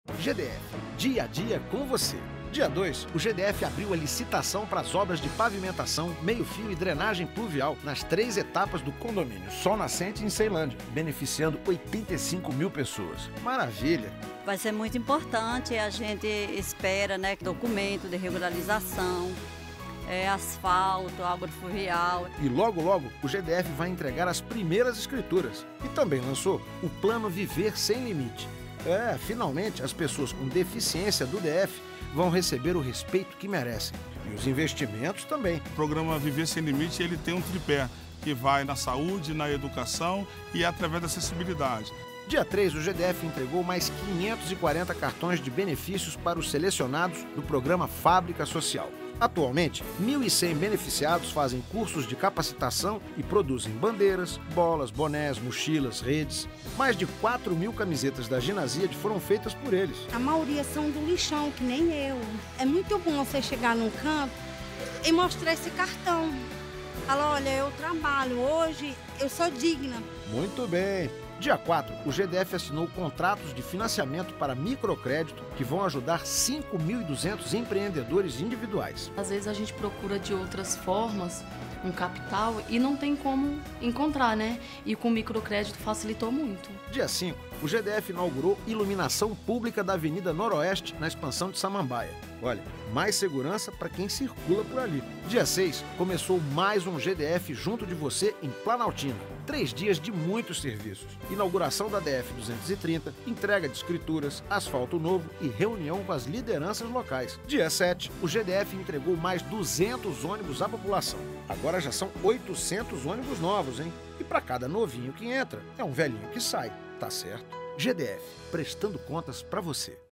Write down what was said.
GDF, dia a dia com você. Dia 2, o GDF abriu a licitação para as obras de pavimentação, meio-fio e drenagem pluvial nas 3 etapas do condomínio Sol Nascente em Ceilândia, beneficiando 85 mil pessoas. Maravilha! Vai ser muito importante, a gente espera, né, documento de regularização, asfalto, água fluvial. E logo, logo, o GDF vai entregar as primeiras escrituras. E também lançou o Plano Viver Sem Limite. Finalmente, as pessoas com deficiência do DF vão receber o respeito que merecem. E os investimentos também. O programa Viver Sem Limite, ele tem um tripé que vai na saúde, na educação e através da acessibilidade. Dia 3, o GDF entregou mais 540 cartões de benefícios para os selecionados do programa Fábrica Social. Atualmente, 1.100 beneficiados fazem cursos de capacitação e produzem bandeiras, bolas, bonés, mochilas, redes. Mais de 4.000 camisetas da Ginasíade foram feitas por eles. A maioria são do lixão, que nem eu. É muito bom você chegar num campo e mostrar esse cartão. Falar, olha, eu trabalho, hoje eu sou digna. Muito bem. Dia 4, o GDF assinou contratos de financiamento para microcrédito que vão ajudar 5.200 empreendedores individuais. Às vezes a gente procura de outras formas um capital e não tem como encontrar, né? E com o microcrédito facilitou muito. Dia 5, o GDF inaugurou iluminação pública da Avenida Noroeste na expansão de Samambaia. Olha, mais segurança para quem circula por ali. Dia 6, começou mais um GDF junto de você em Planaltina. 3 dias de muitos serviços. Inauguração da DF-230, entrega de escrituras, asfalto novo e reunião com as lideranças locais. Dia 7, o GDF entregou mais 200 ônibus à população. Agora já são 800 ônibus novos, hein? E para cada novinho que entra, é um velhinho que sai. Tá certo? GDF, prestando contas para você.